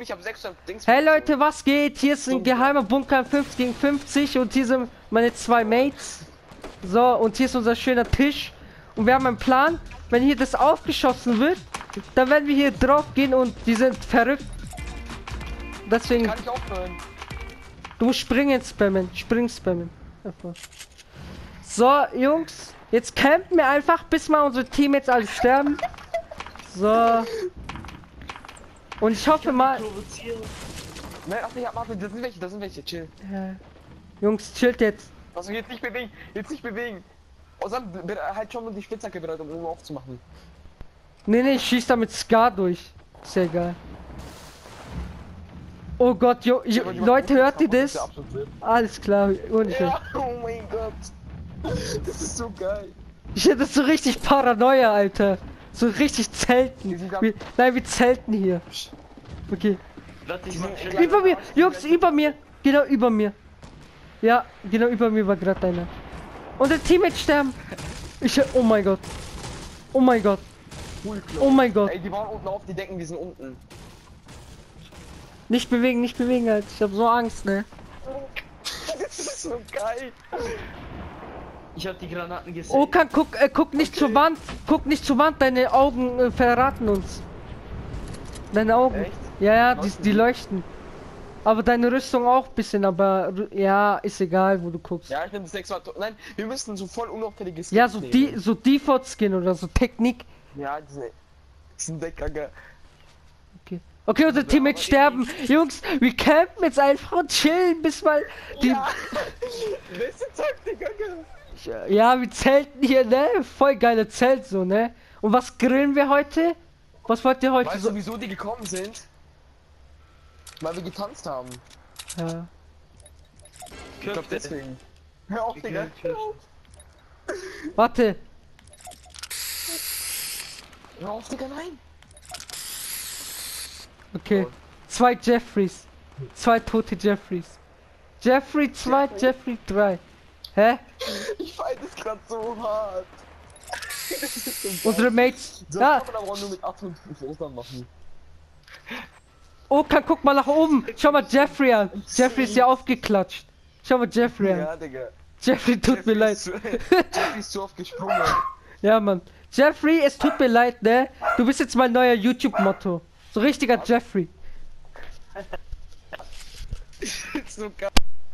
ich habe 600 Dings. Hey Leute, was geht? Hier ist ein geheimer Bunker 50 gegen 50 und hier sind meine zwei Mates. So, und hier ist unser schöner Tisch. Und wir haben einen Plan, wenn hier das aufgeschossen wird, dann werden wir hier drauf gehen und die sind verrückt. Deswegen. Kann ich aufhören? Du musst springen spammen. Spammen. So, Jungs. Jetzt campen wir einfach, bis mal unsere Teammates alle sterben. So. Und ich hoffe mal. Nein, ach nicht, Martin, das sind welche, chill. Jungs, chillt jetzt. Also jetzt nicht bewegen, Außer halt schon mal die Spitzhacke bereit, um aufzumachen. Nee, ich schieß da mit Scar durch. Ist ja egal. Oh Gott, Leute, hört ihr das? Alles klar, ja, oh mein Gott. Das ist so geil. Ich hätte das so richtig Paranoia, Alter. So richtig Zelten. Nein, wir zelten hier. Okay. Über mir, Jungs, über mir. Genau über mir. Ja, genau über mir war gerade einer. Und der Teammate sterben. Oh mein Gott. Oh mein Gott. Oh mein Gott. Ey, die waren unten auf, die denken, wir sind unten. Nicht bewegen, Alter. Ich hab so Angst, ne? Das ist so geil. Ich hab die Granaten gesehen. Oh, guck nicht zur Wand. Guck nicht zur Wand, deine Augen verraten uns. Deine Augen. Echt? Ja, die leuchten. Aber deine Rüstung auch ein bisschen, aber ja, ist egal, wo du guckst. Ja, ich nehme das nächste Mal. Nein, wir müssen so voll unauffälliges Skins ja, so nehmen. so Default Skin oder so Technik. Ja, diesen Deckganger. Okay, unsere Teammates sterben. Jungs, wir campen jetzt einfach und chillen, bis mal die... Ja, beste Taktik, Digga. Ja, wir zelten hier, ne? Voll geile Zelt, so, ne? Und was grillen wir heute? Was wollt ihr heute Weißt so... du, wieso die gekommen sind? Weil wir getanzt haben. Ja. Ich glaub deswegen. Hör auf, Digga. Warte. Hör auf, Digga, nein. Okay. 2 Jeffreys. 2 tote Jeffreys. Jeffrey 2, Jeffrey 3. Hä? Ich feind das grad so hart. So Unsere Mates. so Ja. kann man aber nur mit 8 und 5 Ostern machen. Oh, guck mal nach oben. Schau mal Jeffrey an. Jeffrey ist ja aufgeklatscht. Schau mal Jeffrey an. Ja, Digga. Jeffrey, tut mir leid. Jeffrey ist zu oft gesprungen. Ja, Mann. Jeffrey, es tut mir leid, ne? Du bist jetzt mein neuer YouTube-Motto. So richtiger Jeffrey. So geil.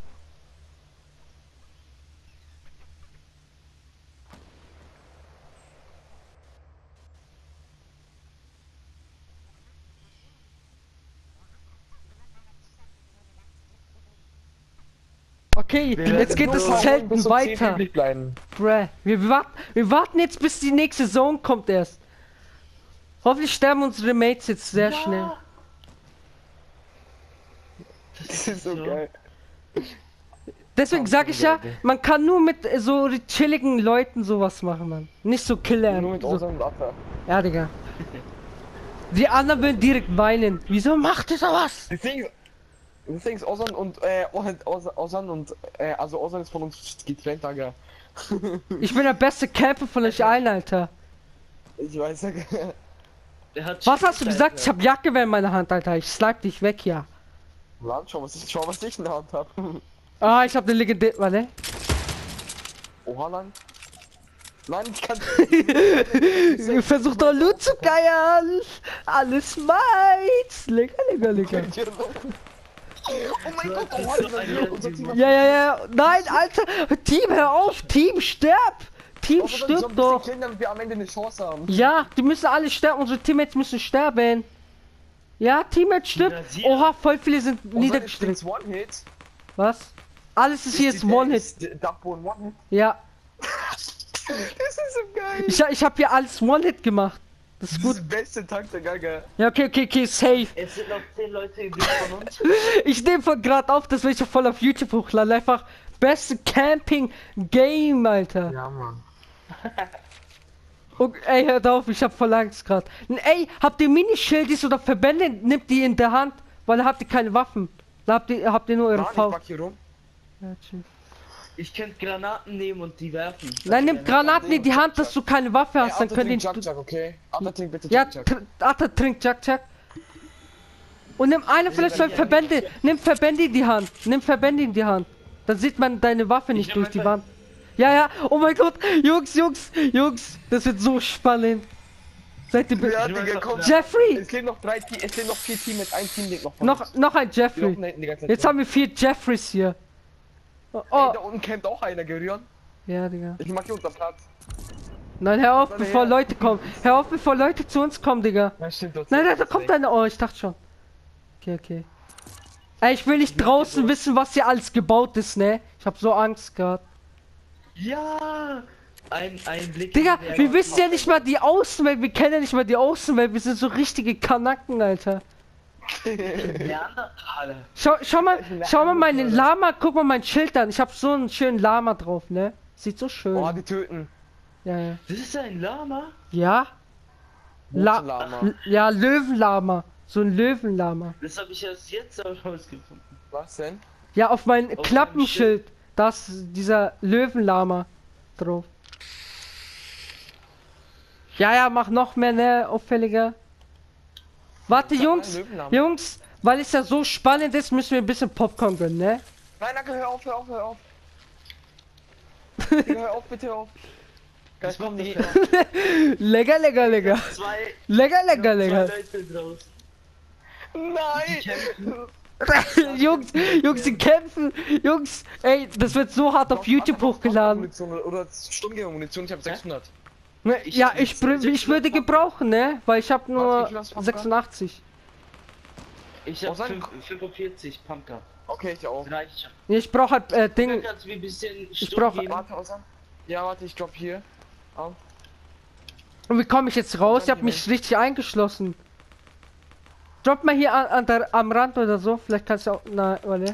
Okay, jetzt geht das Zelten weiter. Bruh, wir warten jetzt, bis die nächste Zone kommt erst. Hoffentlich sterben unsere Mates jetzt sehr schnell. Das ist so geil. Deswegen sag ich ja, man kann nur mit so chilligen Leuten sowas machen, Mann. Nicht so Killer. Nur mit So. Ostern und Abwehr. Ja, Digga. Die anderen will direkt weinen. Wieso macht ihr sowas? Deswegen ist Ozan und also Ozan ist von uns getrennt, Digga. Ich bin der beste Camper von euch allen, Alter. Ich weiß, Digga. Was hast du gesagt? Ich hab Jagdgewehr in meiner Hand, Alter. Ich schlag dich weg, ja. Warte, schau, was ich in der Hand hab. Ah, ich hab eine legendäre. Warte. Oha, nein. Nein, ich kann. Versuch doch Loot zu geiern. Alles meins. Lecker. Oh mein Gott, unser Team. Ja. Nein, Alter. Team, hör auf. Team, sterb. Team, stirb doch. Killen, damit wir am Ende eine Chance haben. Ja, die müssen alle sterben. Unsere Teammates müssen sterben. Ja, Teammate stirbt. Oha, voll viele sind niedergestreckt. One-Hit. Was? Alles ist hier One-Hit. One-Hit. Ja. Das ist so geil. Ich hab hier alles One-Hit gemacht. Das ist gut. Das beste Taktik, Digga. Ja, okay, safe. Es sind noch 10 Leute übrig von uns. Ich nehme von grad auf, das will ich voll auf YouTube hochladen. Einfach beste Camping-Game, Alter. Ja, Mann. Okay, ey, hört auf, ich hab voll Angst grad. Ey, habt ihr Minischildis oder Verbände? Nimmt die in der Hand, weil habt ihr keine Waffen. Da habt ihr nur eure Faust. Ja, chill. Ich könnte Granaten nehmen und die werfen. Nein, nimm Granaten in die Hand, dass du keine Waffe hast, dann können die... Okay? Atta, trink bitte Ja, Jack. Atta, trink Jack. Und nimm eine vielleicht zwei Verbände. Nimm Verbände in die Hand. Nimm Verbände in die Hand. Dann sieht man deine Waffe nicht durch die Wand. Ja, ja. Oh mein Gott. Jungs. Das wird so spannend. Seid ihr Ja, Digga, komm. Jeffrey! Es leben noch 4 Teams, ein Team liegt noch von uns. Noch ein Die Jeffrey. laufen da hinten die ganze Zeit Jetzt rum. haben wir 4 Jeffreys hier. Oh, Ey, oh. da unten campt auch einer, Gerion. Ja, Digga. Ich mach hier unser Platz. Nein, hör auf, Warte, bevor ja. Leute kommen. Hör auf, bevor Leute zu uns kommen, Digga. Ja, stimmt, das Nein, da kommt eine. Oh, ich dachte schon. Okay. Ey, ich will nicht draußen wissen, was hier alles gebaut ist, ne? Ich hab so Angst gehabt. Ja! Ein Blick. Digga, in die wir wissen ja nicht mal die Außenwelt. Wir kennen ja nicht mal die Außenwelt. Wir sind so richtige Kanaken, Alter. Neandertaler. Schau mal meinen Lama. Guck mal mein Schild an. Ich hab so einen schönen Lama drauf, ne? Sieht so schön. Oh, die töten. Ja. Das ist ein Lama? Ja? Lama. Ja, Löwenlama. So ein Löwenlama. Das habe ich erst jetzt rausgefunden. Was denn? Ja, auf mein Auf Klappenschild. Da ist dieser Löwenlama drauf. Ja, mach noch mehr, ne? Auffälliger. Warte, Ich hab Jungs. einen Löwenlama. Jungs, weil es ja so spannend ist, müssen wir ein bisschen Popcorn gönnen, ne? Nein, danke, hör auf. Digga, hör auf, bitte hör auf. Geil, komm nicht mehr. Lecker. Zwei Lecker. Leute draus. Nein! Jungs, die kämpfen. Jungs, ey, das wird so hart auf YouTube hochgeladen. Munition oder Sturmgewehr-Munition, ich hab 600. Ne, ja, ich würde gebrauchen, ne? Weil ich habe nur Warte, wie viel hast du, 86. Ich hab Oh, sein- 45 Pumpgun. Okay, ich auch. Das reicht schon. Nee, ich brauche halt Ding. Kannst du mir ein bisschen Ich Sturm brauch- geben? Warte, Osan. Ja, warte, ich drop hier. Au. Und wie komme ich jetzt raus? Ich habe mich richtig eingeschlossen. Drop mal hier am Rand oder so. Vielleicht kannst du auch. Na, warte.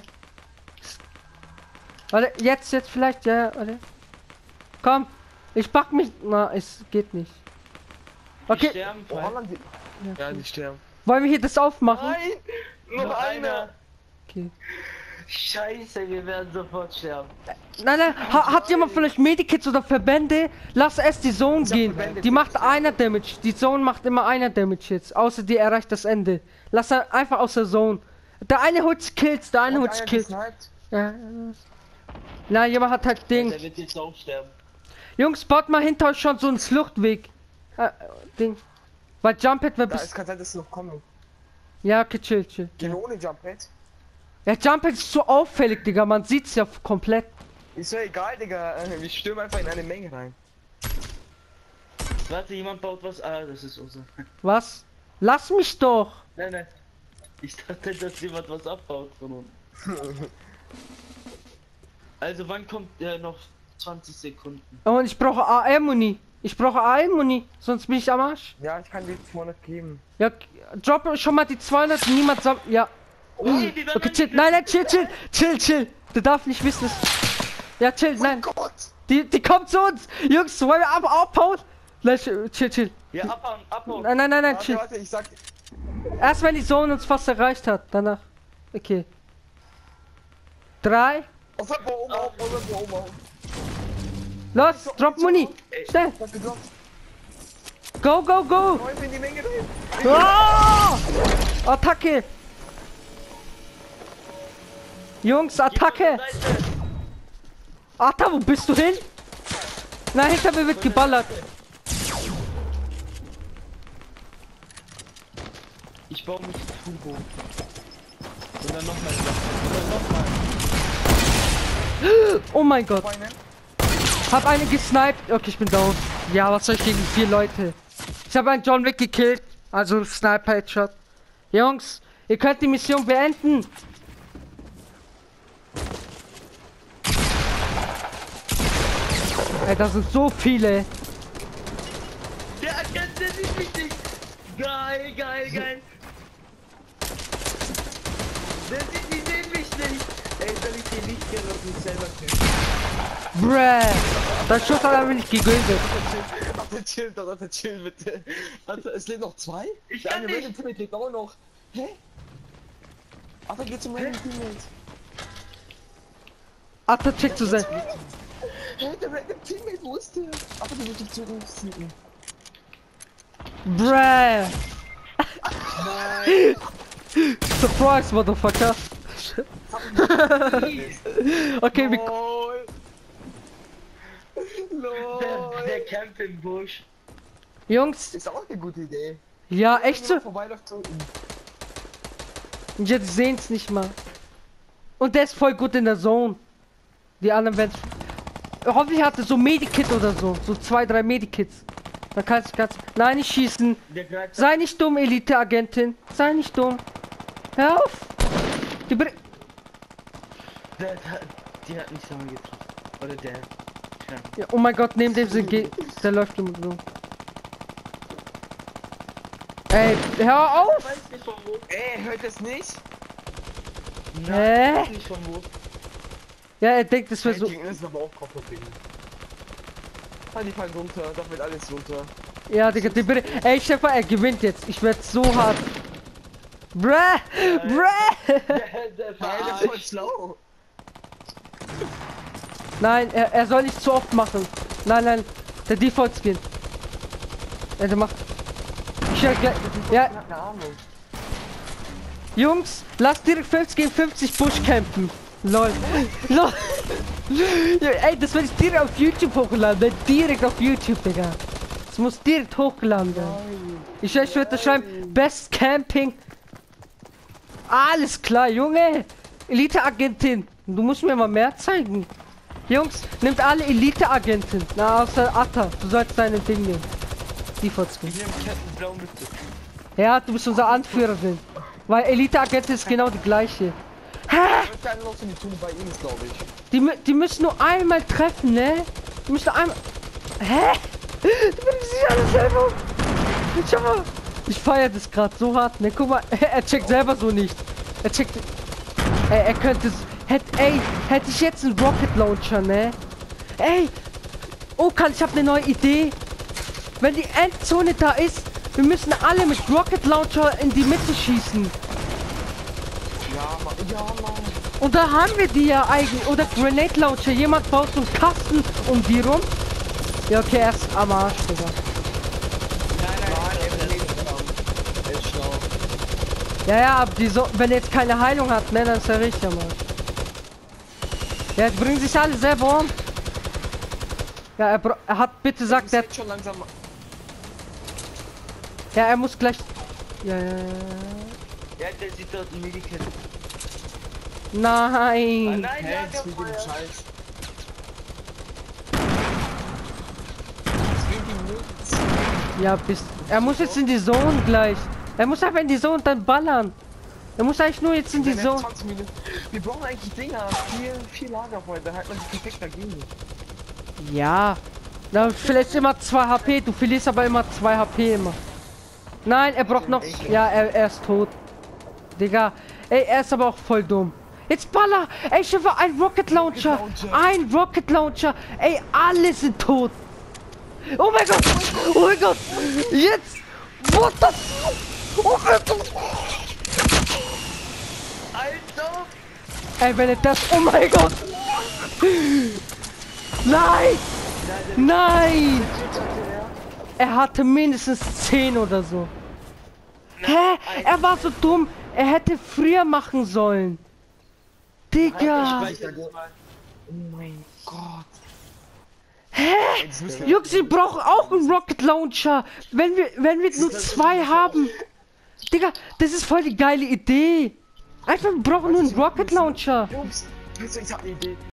Warte, jetzt vielleicht, ja, warte. Komm, ich pack mich. Na, es geht nicht. Die Okay, sterben, Oh, Fall. Holland, ja, die sterben. wollen wir hier das aufmachen? Nein! Noch einer! Okay. Scheiße, wir werden sofort sterben. Nein, hat jemand von euch Medikits oder Verbände? Lass erst die Zone hab gehen. Verbände, Die macht einer Damage. Die Zone macht immer einer Damage jetzt. Außer die erreicht das Ende. Lass er einfach aus der Zone. Der eine holt Kills, der eine Und holt einer Kills. gesniped. Ja. Na, jemand hat halt Ding. Der wird jetzt auch sterben. Jungs, baut mal hinter euch schon so einen Fluchtweg. Ding. Weil Jumphead wäre Da bis. ist kann sein, dass sie noch kommen. Ja, okay, chill. Gehen wir ohne Jump-Pad? Ja, Jumphead ist so auffällig, Digga. Man sieht's ja komplett. Ist ja egal, Digga. Wir stürmen einfach in eine Menge rein. Warte, jemand baut was. Ah, das ist Osa. Was? Lass mich doch. Nein. Ich dachte, dass jemand was abbaut von uns. Also, wann kommt der noch 20 Sekunden? Und ich brauche AR-Muni. Sonst bin ich am Arsch. Ja, ich kann dir 200 geben. Ja, drop schon mal die 200, niemand sagt. Ja. Okay, die werden Okay, chill. Nein, chill. Du darfst nicht wissen, dass. Ja, chill, nein. Gott! Die kommt zu uns. Jungs, wollen wir abhauen? Gleich, chill. Ja, abhauen. Nein, chill. Warte, ich sag. Erst wenn die Zone uns fast erreicht hat, danach. Okay. 3. Osan, oben auf. Los, drop Muni. Schnell. Was gedroppt? Go. Läufe in die Menge rein. Oh! Attacke. Jungs, Attacke. Atta, wo bist du hin? Na, hinter mir wird geballert. Ich baue mich Turbo. Und dann nochmal. Oh mein Gott. Beine. Hab einen gesniped. Okay, ich bin down. Ja, was soll ich gegen 4 Leute? Ich habe einen John Wick gekillt. Also Sniper Headshot. Jungs, ihr könnt die Mission beenden. Ey, da sind so viele. Der erkennt den nicht richtig. Geil. Die sehen mich nicht. Ey, soll ich den nicht gerne auf mich selber killen? Bruh. Das Schuss hat er mir nicht gegönnt. Warte, chill bitte. Warte, es lebt noch 2? Ich Der kann eine nicht. Random Teammate lebt auch noch. Hä? Ach, da geht zum Random Teammate. Atta checkt zu sein. Hä, der Random Teammate, wo ist der? Ach, der wird die zurückziehen. Bruh. Surprise, Motherfucker. Okay, wir... Der campt im Busch. Jungs, Ist auch eine gute Idee. ja, echt so. Vorbeiläuft so. Und jetzt sehen's nicht mal. Und der ist voll gut in der Zone. Die anderen werden... Hoffentlich hat er so Medikit oder so. So 2, 3 Medikits. Dann kannst du ganz... Nein, nicht schießen. Der greift Sei nicht dumm, Elite-Agentin. Sei nicht dumm. Hör auf. Die die hat nicht so getroffen. Oder der. ja, oh mein Gott, neben dem sind der läuft immer so. Ey, hör auf! Ich weiß nicht von wo. Hört es nicht? Hä? Ich weiß nicht von wo. Ja, er denkt, es wäre so... Das ist aber auch Kopfding. Die fallen runter, da fällt alles runter. Ja, Digga, ey, Stefan, er gewinnt jetzt. Ich werd so hart. Bruh! Bruh! Der Das ist voll schlau. Nein, er soll nicht zu oft machen. Nein, nein, der Default Skin. Ja, der macht... Ich höre gleich... Ja, Keine Ahnung. Jungs, lasst direkt 50 gegen 50 Busch campen. Lol. Lol. Ja, ey, das werde ich direkt auf YouTube hochladen. Direkt auf YouTube, Digga. Das muss direkt hochgeladen werden. Ich werde das schreiben. Best Camping. Alles klar, Junge. Elite-Agentin. Du musst mir mal mehr zeigen. Jungs, nimmt alle Elite-Agentin. Na, außer Atta. Du sollst deine Ding nehmen. Default Skin. Ich nehme Captain Blau mit. Ja, du bist unser Anführerin. Weil Elite-Agentin ist genau die gleiche. Keine Lust in die Tune bei ihm ist, glaube ich. Die müssen nur einmal treffen, ne? Die müssen nur einmal... Hä? Du bist sich alles selber... Schau mal. Ich feiere das gerade so hart, ne? Guck mal, er checkt selber so nicht. Er checkt... Ey, er könnte... Hätte ich jetzt einen Rocket Launcher, ne? Ey! Okan, ich habe eine neue Idee. Wenn die Endzone da ist, wir müssen alle mit Rocket Launcher in die Mitte schießen. Ja, Mann. Und da haben wir die ja eigentlich. Oder Grenade Launcher. Jemand baut so einen Kasten um die rum. Ja, okay, er ist am Arsch, Digga. Er ist schlau. Ja, aber wenn er jetzt keine Heilung hat, ne, dann ist er richtig am Arsch. Ja, jetzt bringen sich alle selber um. Ja, er hat bitte gesagt, der schon langsam. Ja, er muss gleich... Ja. Ja, der sieht dort ein Medikit. Nein. Nein, Hä, ja, das der ist wie dem Feuer. Scheiß. Das will die nichts. Ja, er muss jetzt in die Zone gleich. Er muss einfach in die Zone und dann ballern. Er muss eigentlich nur jetzt in die Zone. 20 Minuten. Wir brauchen eigentlich Dinger. 4 Lagerfeuer, da hat man sich perfekt dagegen. Ja. Na, vielleicht immer 2 HP. Du verlierst aber immer 2 HP immer. Nein, er braucht noch... Ja, er ist tot. Digga. Ey, er ist aber auch voll dumm. Jetzt baller! Ey, ich hoffe, ein Rocket Launcher! Ein Rocket Launcher! Ey, alle sind tot! Oh mein Gott! Oh mein Gott! Jetzt! What the... Oh mein Gott! Alter! Ey, wenn er das... Oh mein Gott! Nein! Nein! Er hatte mindestens 10 oder so. Hä? Er war so dumm. Er hätte früher machen sollen. Digga. Oh mein Gott. Hä? Jungs, wir brauchen auch einen Rocket Launcher. Wenn wir nur 2 haben. Digga, das ist voll die geile Idee. Einfach, wir brauchen nur einen Rocket Launcher. Jungs, ich hab eine Idee.